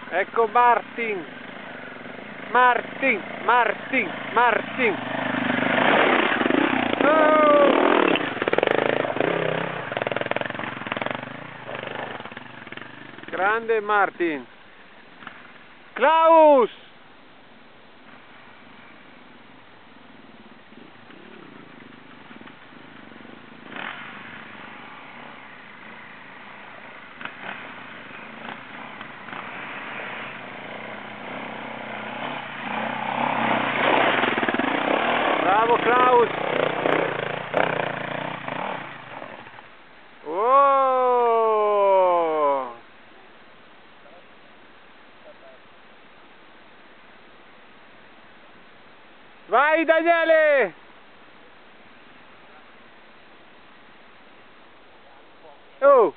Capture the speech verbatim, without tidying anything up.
Ecco Martin, Martin, Martin, Martin. Oh! Grande Martin. Klaus! Bravo Klaus! Oh! Vai Daniele! Oh!